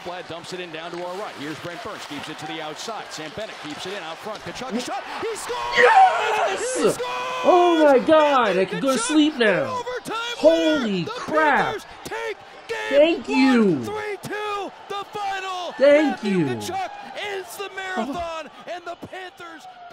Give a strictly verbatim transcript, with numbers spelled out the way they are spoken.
Ekblad dumps it in down to our right. Here's Brent Burns, keeps it to the outside. Sam Bennett keeps it in out front. Tkachuk shot. He scores! Yes! He scores! Oh my God! I can go to sleep now. Holy the crap! Panthers take game Thank you. three two, the final. Thank Matthew you. Tkachuk ends the marathon, and the Panthers